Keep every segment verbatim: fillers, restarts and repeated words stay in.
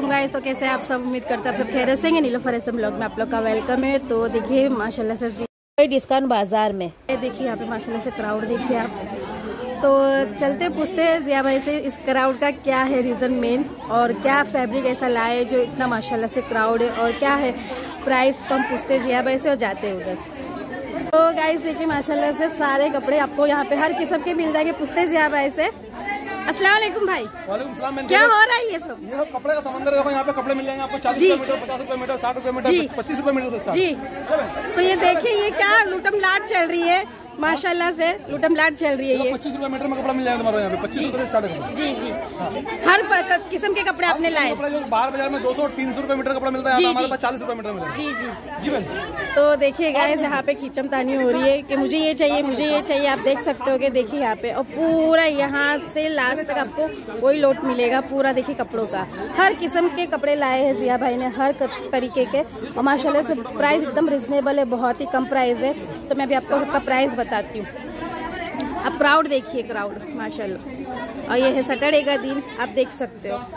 वालेकुम गाइस। तो कैसे आप सब, उम्मीद करते हैं आप सब खैरियत से हैं। नीलोफर एसएम ब्लॉग में आप लोग का वेलकम है। तो देखिए माशाल्लाह से कोई डिस्काउंट बाजार में देखिए, यहाँ पे माशाल्लाह से क्राउड देखिए आप। तो चलते पूछते हैं जिया भाई से इस क्राउड का क्या है रीज़न मेन, और क्या फैब्रिक ऐसा लाए जो इतना माशाल्लाह से क्राउड है, और क्या है प्राइस। तो हम पूछते जिया भाई से और जाते हैं उधर। तो गाइस देखिए माशाल्लाह से सारे कपड़े आपको यहाँ पे हर किस्म के मिल जाएंगे। पूछते जिया भाई से। अस्सलाम वालेकुम भाई। वालेकुम सलाम। क्या हो रहा है ये सब? ये सब कपड़े का समंदर देखो, यहाँ पे कपड़े मिल जाएंगे आपको चालीस रुपए मीटर, पचास रुपए मीटर, साठ रुपए मीटर, पच्चीस रुपए मीटर जी। तो ये देखिए ये क्या लूटम लाट चल रही है माशाल्लाह से, लूटम लाट चल रही है ये। पच्चीस रुपए मीटर में कपड़ा मिल जाएगा तुम्हारे यहाँ पे, पच्चीस रुपए से स्टार्ट है। जी जी हर किस्म के कपड़े आपने लाए। कपड़े जो बाहर बाजार में दो सौ और तीन सौ रुपए मीटर कपड़ा मिलता है, हमारे पास चालीस रुपए मीटर मिलता है। जी जी जी बहन। तो देखिए गाइस यहाँ पे खींचम तानी हो रही है कि मुझे ये चाहिए, मुझे ये चाहिए। आप देख सकते हो कि देखिए यहाँ पे, और पूरा यहाँ से लास्ट तक आपको वही लोट मिलेगा पूरा। देखिए कपड़ों का हर किस्म के कपड़े लाए हैं जिया भाई ने, हर तरीके के, और माशाल्लाह से प्राइस एकदम रिजनेबल है, बहुत ही कम प्राइस है। तो मैं भी आपको सबका प्राइस बताती हूँ। अब क्राउड देखिए, क्राउड माशाल्लाह। और ये है सैटरडे का दिन, आप देख सकते हो।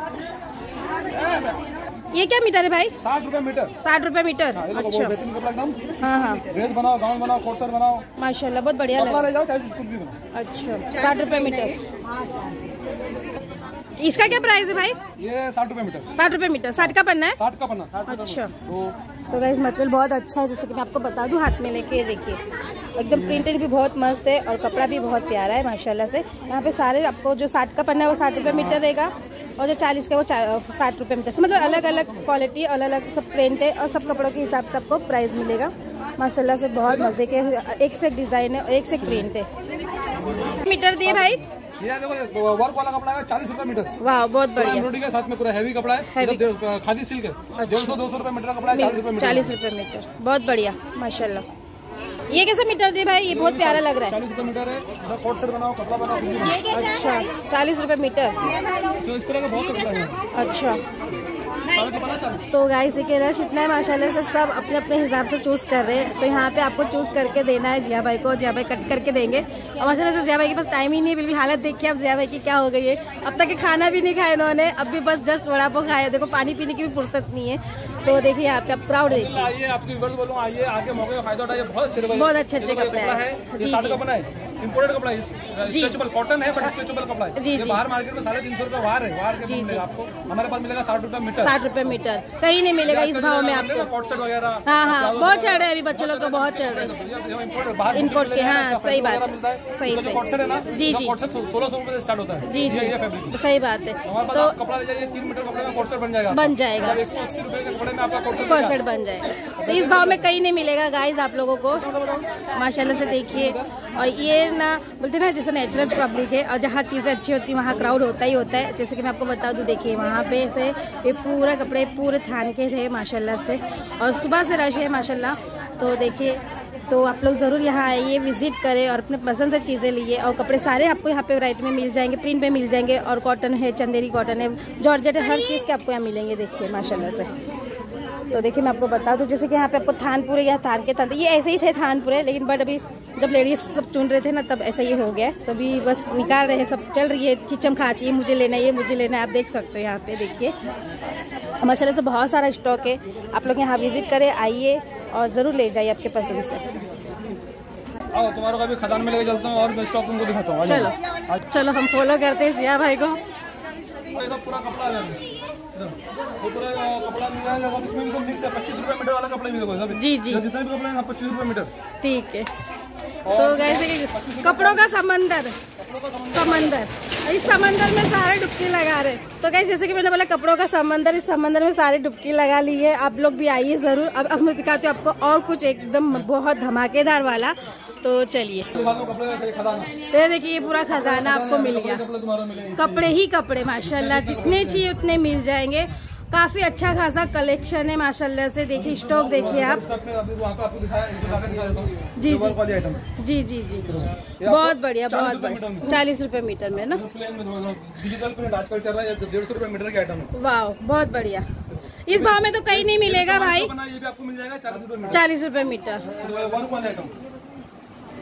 ये क्या मीटर है भाई? साठ रुपए मीटर। साठ रुपए मीटर। अच्छा हाँ हाँ, ड्रेस बनाओ, गाउन बनाओ, कोट सेट बनाओ, माशाल्लाह बहुत बढ़िया लग ले जाओ, चाहे कुछ भी बनाओ। अच्छा साठ रुपए मीटर। इसका क्या प्राइस है भाई? ये साठ रुपए मीटर। साठ रुपए मीटर, साठ का पन्ना है? साठ का पन्ना। अच्छा तो गाइस मटेरियल बहुत अच्छा है, जैसे कि मैं आपको बता दूं हाथ में लेके देखिए, एकदम प्रिंटेड भी बहुत मस्त है, और कपड़ा भी बहुत प्यारा है माशाल्लाह से। यहाँ पे सारे आपको जो साठ का पन्ना है वो साठ रुपये मीटर रहेगा, और जो चालीस का वो साठ रुपये मीटर। मतलब अलग अलग क्वालिटी, अलग अलग सब प्रिंट है, और सब कपड़ों के हिसाब से आपको प्राइस मिलेगा माशाल्लाह से। बहुत मजे के एक से एक डिजाइन है और एक से एक प्रिंट है। मीटर दिए भाई? ये देखो वर्क वाला कपड़ा है, चालीस रुपए मीटर। वाह बहुत बढ़िया। एम्ब्रॉयडरी के साथ में पूरा हैवी कपड़ा है, खादी सिल्क है। डेढ़ सौ दो सौ रुपए मीटर कपड़ा है, चालीस रुपए मीटर। चालीस रुपए मीटर, बहुत बढ़िया माशाल्लाह। ये कैसा मीटर दिए भाई? ये बहुत प्यारा लग रहा है। चालीस रुपए मीटर है, कोट सेट बनाओ, कपड़ा बनाओ। अच्छा चालीस रुपए मीटर। तो इस तरह का बहुत कपड़ा है। अच्छा तो गाइस देखिए रश इतना है माशाल्लाह से, सब अपने अपने हिसाब से चूज कर रहे हैं। तो यहाँ पे आपको चूज करके देना है जिया भाई को, जिया भाई कट करके देंगे। और माशाल्लाह से जिया भाई के पास टाइम ही नहीं है बिल्कुल। हालत देखिए अब जिया भाई की क्या हो गई है, अब तक खाना भी नहीं खाया इन्होंने, अब भी बस जस्ट वड़ा पाव खाया। देखो पानी पीने की भी फुर्सत नहीं है। तो देखिए यहाँ पे आप क्राउड देखिए। आइए आपकी बोलूँ, आइए आगे मौके का फायदा उठाइए। बहुत अच्छे बहुत अच्छे अच्छे कपड़े हैं। जी जी इम्पोर्टेड कपड़ा है, स्ट्रेचेबल कॉटन है, बट स्ट्रेचेबल कपड़ा है। जी जी बाहर मार्केट में साढ़े तीन सौ रुपए बाहर है, बाहर के मिलेगा आपको, हमारे पास मिलेगा साठ रुपए मीटर। साठ रुपए मीटर कहीं नहीं मिलेगा इस भाव में आपको। कोट सेट वगैरह हाँ हाँ बहुत चल रहे हैं अभी, बच्चों लोग का बहुत चल रहे हैं इम्पोर्ट के। हाँ सही बात, सही सही कोट सेट है ना। जी जी सोलह सौ रुपए से स्टार्ट होता है। जी जी सही बात है। तो कपड़ा ले जाइए, तीन मीटर कपड़े में कोट सेट बन जाएगा, बन जाएगा। एक सौ अस्सी रुपए के कपड़े में आपका कोट सेट बन जाएगा। तो इस भाव में कहीं नहीं मिलेगा गाइस आप लोगों को माशाल्लाह से। देखिए और ये ना बोलते ना जैसे नेचुरल पब्लिक है, और जहाँ चीज़ें अच्छी होती है वहाँ क्राउड होता ही होता है। जैसे कि मैं आपको बता दूँ, देखिए वहाँ पे से ये पूरा कपड़े पूरे थान के थे माशाल्लाह से, और सुबह से रश है माशाल्लाह। तो देखिए तो आप लोग ज़रूर यहाँ आइए, विजिट करें और अपने पसंद से चीज़ें लिए। और कपड़े सारे आपको यहाँ पे वैरायटी में मिल जाएंगे, प्रिंट पे मिल जाएंगे, और कॉटन है, चंदेरी कॉटन है, जॉर्जेट है, हर चीज़ के आपको यहाँ मिलेंगे। देखिए माशाल्लाह से। तो देखिए मैं आपको बता दूं, जैसे कि यहाँ पे आपको थानपुरे या थान के थान, ये ऐसे ही थे थानपुरे, लेकिन बट अभी जब लेडीज सब चुन रहे थे ना तब ऐसा ये हो गया। तो अभी बस निकाल रहे हैं, सब चल रही है खिचम खाच, ये मुझे लेना है, ये मुझे लेना है। आप देख सकते हैं यहाँ पे देखिए माशाल्लाह से बहुत सारा स्टॉक है। आप लोग यहाँ विजिट करें, आइए और ज़रूर ले जाइए आपके पसंद से। आओ तुम्हारा भी खदान में लेके चलता हूँ और मैं स्टॉक तुमको दिखाता हूँ। चलो चलो हम फॉलो करते हैं जिया भाई को। पूरा कपड़ा है, वो पूरा कपड़ा मिल जाएगा, इसमें भी मिक्स है। पच्चीस रुपए मीटर वाला कपड़ा मिलेगा। जी जी जितने भी कपड़े हैं पच्चीस रुपए मीटर। ठीक है। तो गैसे कपड़ों का समंदर समंदर इस समंदर में सारे डुबकी लगा रहे। तो गाइस जैसे कि मैंने बोला कपड़ों का समंदर, इस समंदर में सारे डुबकी लगा ली है। आप लोग भी आइए जरूर। अब अब मैं दिखाती हूँ आपको और कुछ एकदम बहुत धमाकेदार वाला। तो चलिए ये देखिए ये पूरा खजाना आपको मिल गया, कपड़े ही कपड़े माशाल्लाह, जितने चाहिए उतने मिल जाएंगे। काफी अच्छा खासा कलेक्शन है माशाल्लाह से। देखिए स्टॉक देखिए आप। जी जी जी जी जी बहुत बढ़िया, बहुत बढ़िया। चालीस रुपए मीटर में ना, डिजिटल प्रिंट आजकल चल रहा है, डेढ़ सौ रुपए मीटर के आइटम है। वाह बहुत बढ़िया। इस भाव में तो कहीं नहीं मिलेगा भाई। ये भी आपको मिल जाएगा चालीस रुपए मीटर। चालीस रुपए मीटर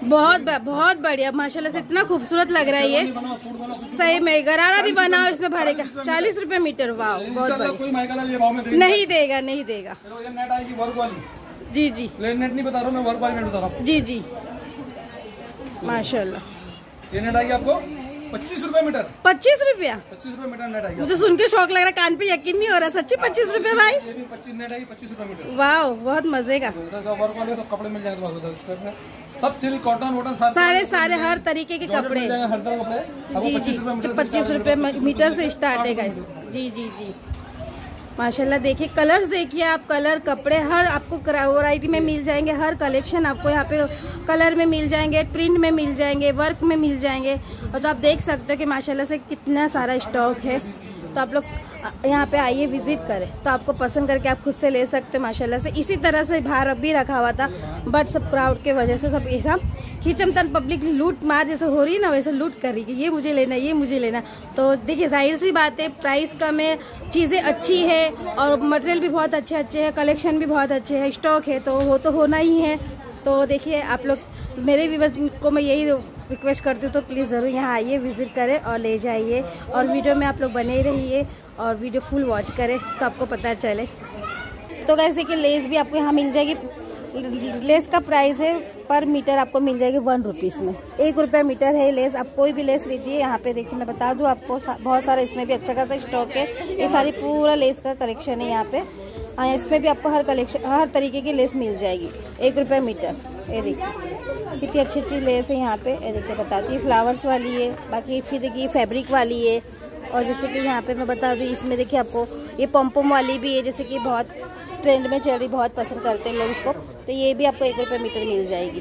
बहुत बहुत बढ़िया माशाल्लाह से, इतना खूबसूरत लग रहा है ये। सही में गरारा भी बनाओ इसमें भरेगा, चालीस रुपए मीटर। वाह बहुत बढ़िया। नहीं देगा नहीं देगा। जी जी नेट नहीं बता रहा मैं, वर्क वाली नेट बता रहा हूँ। जी जी माशाल्लाह। ये नेट आएगी आपको पच्चीस रुपए मीटर। पच्चीस रुपया पच्चीस रुपए मीटर नेट आएगी। मुझे सुन के शौक लग रहा है, कान पे यकीन नहीं हो रहा। सच्ची पच्चीस रुपए भाई? ये भी पच्चीस नेट आएगी, पच्चीस रुपए मीटर। वाह बहुत मजे का। वर्क वाले तो कपड़े मिल जाएंगे तुम्हारे, सब सिल्क कॉटन वोटन सारे सारे हर तरीके के कपड़े, हर तरह कपड़े। जी जी पच्चीस रुपए मीटर से स्टार्ट है गाइस। जी जी जी माशाल्लाह। देखिए कलर्स देखिए आप, कलर कपड़े हर आपको वैरायटी में मिल जाएंगे। हर कलेक्शन आपको यहाँ पे कलर में मिल जाएंगे, प्रिंट में मिल जाएंगे, वर्क में मिल जाएंगे। और तो आप देख सकते हो कि माशाल्लाह से कितना सारा स्टॉक है। तो आप लोग यहाँ पे आइए, विजिट करें तो आपको पसंद करके आप खुद से ले सकते हैं माशाल्लाह से। इसी तरह से बाहर भी रखा हुआ था, बट सब क्राउड के वजह से सब ऐसा खींचमतान पब्लिक लूट मार जैसे हो रही है ना, वैसे लूट कर रही है, ये मुझे लेना ये मुझे लेना। तो देखिए जाहिर सी बात है, प्राइस कम है, चीज़ें अच्छी है और मटेरियल भी बहुत अच्छे अच्छे हैं, कलेक्शन भी बहुत अच्छे है, स्टॉक है, तो वो तो होना ही है। तो देखिए आप लोग, मेरे व्यूअर्स को मैं यही रिक्वेस्ट करती हूँ, तो प्लीज़ ज़रूर यहाँ आइए, विजिट करें और ले जाइए। और वीडियो में आप लोग बने रहिए और वीडियो फुल वॉच करें तो आपको पता चले। तो गाइस देखिए लेस भी आपको यहाँ मिल जाएगी। लेस का प्राइस है पर मीटर आपको मिल जाएगी वन रुपीज़ में, एक रुपये मीटर है लेस। आप कोई भी लेस लीजिए। यहाँ पे देखिए मैं बता दूँ आपको, बहुत सारा इसमें भी अच्छा खासा स्टॉक है। ये सारी पूरा लेस का कलेक्शन है यहाँ पे। हाँ इसमें भी आपको हर कलेक्शन हर तरीके की लेस मिल जाएगी, एक रुपये मीटर। ये देखिए कितनी अच्छी अच्छी लेस है यहाँ पे। ये देखिए बताती है, फ्लावर्स वाली है, बाकी फिर देखिए फैब्रिक वाली है। और जैसे कि यहाँ पे मैं बता दूँ, इसमें देखिए आपको ये पॉम्पम वाली भी है, जैसे कि बहुत ट्रेंड में चल रही, बहुत पसंद करते हैं लोग इसको। तो ये भी आपको एक रुपये मीटर मिल जाएगी।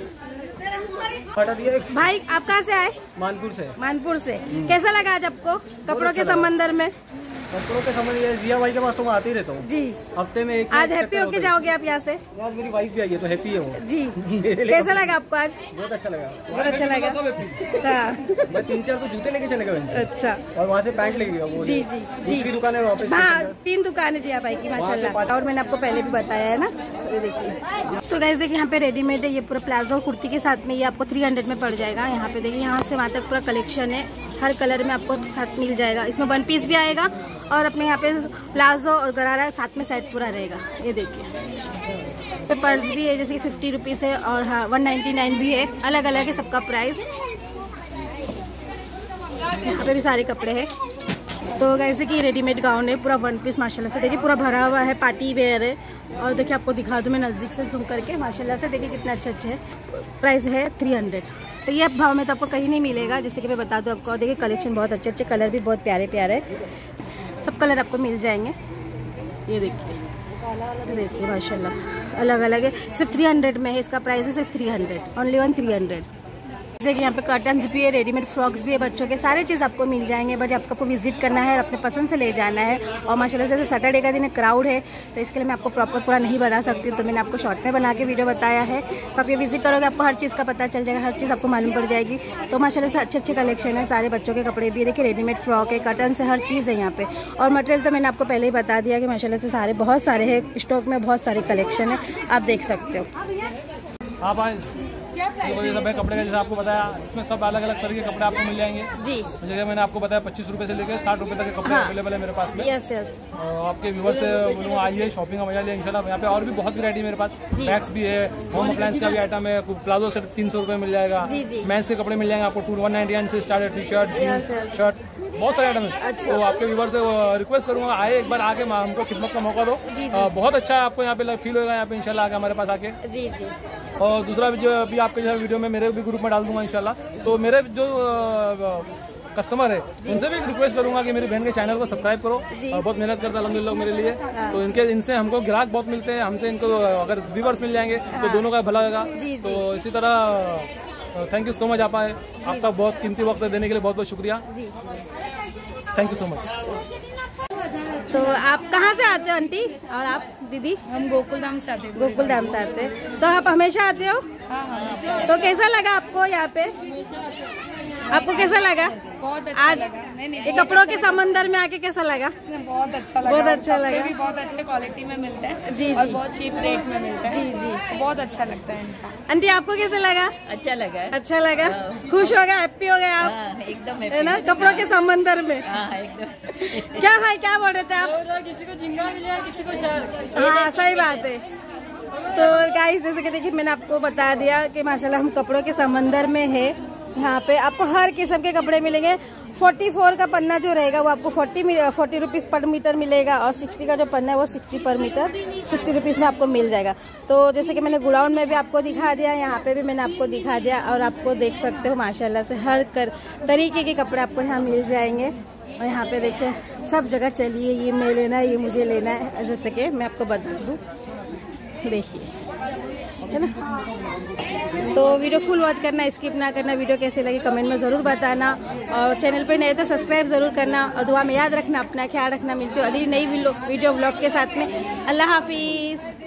भाई आप कहाँ से आए? मानपुर से। मानपुर से। कैसा लगा आज आपको कपड़ों के संबंधर में? कपड़ों के समझ जिया भाई के पास तो मैं आते ही रहता हूँ जी। हफ्ते में एक आज हैप्पी होके जाओगे आप यहाँ से? आज मेरी वाइफ भी आई है तो हैप्पी है वो जी। कैसा लगा आपको आज? बहुत अच्छा लगा। बहुत अच्छा लगा। हाँ मैं तीन चार तो जूते लेके चले गए। अच्छा। और वहाँ से पैंट लेके गया वो। जी जी दूसरी दुकान है वहाँ पे। हाँ तीन दुकान है जिया भाई की माशाल्लाह। और मैंने आपको पहले भी बताया है ना, ये देखिए। तो गाइस देखिए यहाँ पे रेडीमेड है, ये पूरा प्लाजो कुर्ती के साथ में ये आपको थ्री हंड्रेड में पड़ जाएगा। यहाँ पे देखिए यहाँ से वहाँ तक पूरा कलेक्शन है, हर कलर में आपको साथ मिल जाएगा। इसमें वन पीस भी आएगा और अपने यहाँ पे प्लाजो और गरारा साथ में सेट पूरा रहेगा। ये देखिए पे पर्स भी है, जैसे कि फिफ्टी रुपीज़ है और हाँ वन नाइन्टी नाइन भी है, अलग अलग है सबका प्राइस। यहाँ पे भी सारे कपड़े हैं। तो जैसे कि रेडीमेड गाउन है, पूरा वन पीस माशाल्लाह से देखिए पूरा भरा हुआ है, पार्टी वेयर है। और देखिए आपको दिखा दूँ मैं नज़दीक से जूम करके, माशाल्लाह से देखिए कितना अच्छा अच्छा है। प्राइस है थ्री हंड्रेड। तो ये भाव में तो आपको कहीं नहीं मिलेगा, जैसे कि मैं बता दूँ आपको। देखिए कलेक्शन बहुत अच्छे अच्छे, कलर भी बहुत प्यारे प्यारे, सब कलर आपको मिल जाएंगे। ये देखिए देखिए माशाल्लाह अलग अलग है, सिर्फ थ्री हंड्रेड में है। इसका प्राइस है सिर्फ three hundred, only one three hundred. जैसे कि यहाँ पे कर्टन्स भी है, रेडीमेड फ्रॉक्स भी है बच्चों के, सारे चीज़ आपको मिल जाएंगे। बट आपको विजिट करना है, अपने पसंद से ले जाना है। और माशाल्लाह से सैटरडे का दिन क्राउड है, तो इसके लिए मैं आपको प्रॉपर पूरा नहीं बता सकती, तो मैंने आपको शॉर्ट में बना के वीडियो बताया है। तो आप ये विजिट करोगे, आपको हर चीज़ का पता चल जाएगा, हर चीज़ आपको मालूम पड़ जाएगी। तो माशाल्लाह से अच्छे अच्छे कलेक्शन है, सारे बच्चों के कपड़े भी देखिए, रेडीमेड फ्रॉक है, कर्टन्स है, हर चीज़ है यहाँ पे। और मटेरियल तो मैंने आपको पहले ही बता दिया कि माशाल्लाह से सारे बहुत सारे हैं, स्टॉक में बहुत सारे कलेक्शन है, आप देख सकते हो। आप आए तो ये सब है कपड़े का, जैसे आपको बताया, इसमें सब अलग अलग तरह के कपड़े आपको मिल जाएंगे जी। जैसे मैंने आपको बताया पच्चीस रुपए से लेकर साठ रुपए तक के कपड़े अवेलेबल है मेरे पास में। Yes yes. और आपके व्यूअर्स से बोलूँगा आइए, शॉपिंग का मजा लिया इंशाल्लाह। यहाँ पे और भी बहुत वैरायटी मेरे पास, बैग्स भी है, होम अप्लायंस का भी आइटम है। प्लाजो से तीन सौ रुपये मिल जाएगा, मेंस के कपड़े मिल जाएंगे आपको टू वन नाइनटी नाइन से स्टार्ट है, टी शर्ट जीन्स शर्ट, बहुत सारे आइटम है। तो आपके व्यूअर्स से रिक्वेस्ट करूँगा आए एक बार आके हमको खिदमत का मौका दो, बहुत अच्छा आपको यहाँ पे फील होगा यहाँ पे इंशाल्लाह आके हमारे पास आके। जी जी। और दूसरा भी जो अभी आपके जो वीडियो में मेरे भी ग्रुप में डाल दूंगा इंशाल्लाह। तो मेरे जो कस्टमर है उनसे भी रिक्वेस्ट करूंगा कि मेरी बहन के चैनल को सब्सक्राइब करो, और बहुत मेहनत करता है अल्हम्दुलिल्लाह मेरे लिए। तो इनके इनसे हमको ग्राहक बहुत मिलते हैं, हमसे इनको अगर व्यूअर्स मिल जाएंगे तो दोनों का भला होगा। तो इसी तरह थैंक यू सो मच आप आए, आपका बहुत कीमती वक्त देने के लिए बहुत बहुत शुक्रिया, थैंक यू सो मच। तो आप कहाँ से आते हो आंटी और आप दीदी? हम गोकुल धाम से आते हैं। गोकुल धाम से आते हैं, तो आप हमेशा आते हो? हाँ हाँ। तो कैसा लगा आपको यहाँ पे? आपको कैसा लगा? बहुत अच्छा आज लगा। नहीं, नहीं, ये कपड़ों के समंदर में आके कैसा लगा? बहुत अच्छा लगा। बहुत अच्छा लगा। भी बहुत अच्छे क्वालिटी में मिलते हैं जी और जी बहुत चीप रेट में मिलता है। जी जी बहुत अच्छा लगता है इनका। आंटी आपको कैसा लगा? अच्छा लगा है। अच्छा लगा, खुश हो गए, हैप्पी हो गए आप? हाँ, एकदम है ना, कपड़ों के समंदर में। हाँ, एकदम। क्या भाई क्या बोल रहे थे आप? किसी को झींगा मिले, किसी को शहर। हाँ सही बात है। तो गाइस जैसे कि देखिए मैंने आपको बता दिया कि माशाल्लाह हम कपड़ों के समंदर में है। यहाँ पे आपको हर किस्म के कपड़े मिलेंगे। चौवालीस का पन्ना जो रहेगा वो आपको चालीस फोर्टी रुपीज़ पर मीटर मिलेगा और साठ का जो पन्ना है वो साठ पर मीटर साठ रुपीज़ में आपको मिल जाएगा। तो जैसे कि मैंने गोडाउन में भी आपको दिखा दिया, यहाँ पे भी मैंने आपको दिखा दिया और आपको देख सकते हो माशाल्लाह से हर कर तरीके के कपड़े आपको यहाँ मिल जाएंगे। और यहाँ पे देखिए सब जगह चलिए, ये मैं लेना है, ये मुझे लेना है, जैसे कि मैं आपको बता दूँ, देखिए है ना। तो वीडियो फुल वॉच करना, स्किप ना करना। वीडियो कैसे लगी कमेंट में ज़रूर बताना और चैनल पे नए तो सब्सक्राइब ज़रूर करना और दुआ में याद रखना, अपना ख्याल रखना। मिलती हूँ अगली नई वीडियो व्लॉग के साथ में। अल्लाह हाफिज़।